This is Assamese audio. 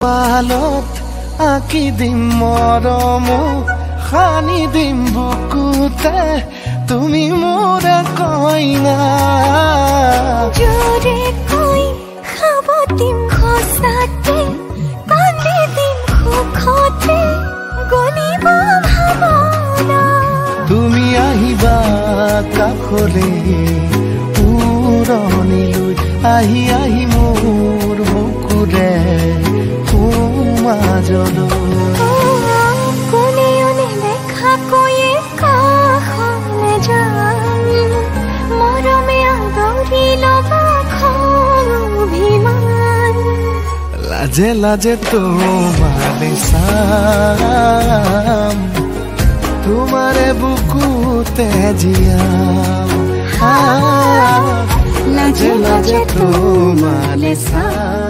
পালত আঁকি দিম মৰম খানি দিম বুকুতে তুমি মোৰ কইনা জোৰে কৈ খাব দিম খোচাতে কান্দি দিম সুখতে গলিব ভাৱনা তুমি আহিবা কাষলে পুৰণিলৈ আহি আহি মোৰ বুকুৰে মাজলৈ কোনেও নেদেখাকৈয়ে কাষলে যাম মৰমে আদৰি ল'বা অভিমান লাজে লাজে তোমাৰে চাম তোমাৰে বুকুতে জিয়াম লাজে লাজে তোমাৰে চাম